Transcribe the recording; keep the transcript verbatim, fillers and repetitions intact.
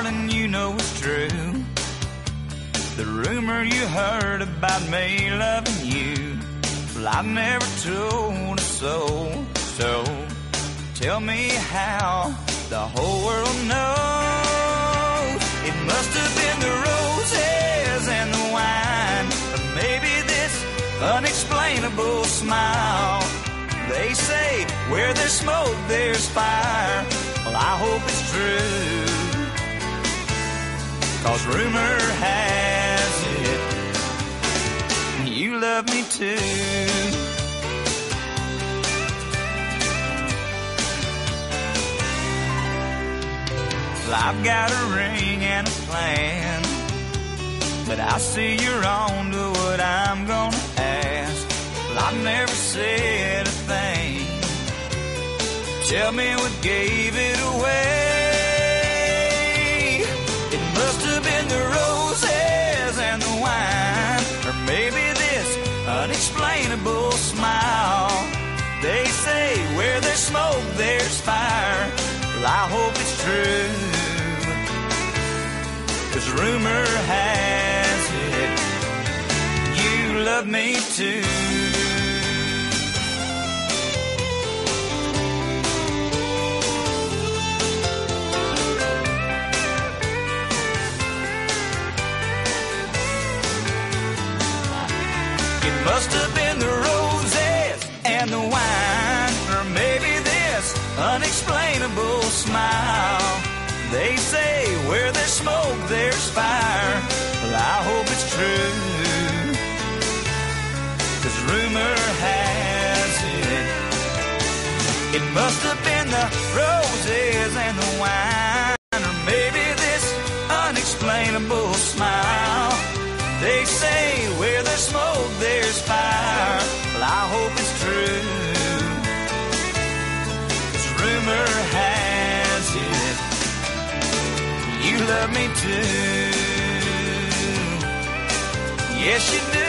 darling, you know it's true. The rumor you heard about me loving you, well, I've never told a soul. So tell me how the whole world knows. It must have been the roses and the wine, or maybe this unexplainable smile. They say where there's smoke, there's fire. Well, I hope it's true, 'cause rumor has it you love me too. Well, I've got a ring and a plan, but I see you're on to what I'm gonna ask. Well, I've never said a thing. Tell me what gave it away. It must have been the roses and the wine, or maybe this unexplainable smile. They say where there's smoke, there's fire. Well, I hope it's true, 'cause rumor has it you love me too. It must have been the roses and the wine, or maybe this unexplainable smile. They say where there's smoke, there's fire. Well, I hope it's true, 'cause rumor has it it must have been the roses and the wine, or maybe this unexplainable smile. They say where there's smoke, there's fire. Well, I hope it's true, 'cause rumor has it you love me too. Yes, you do.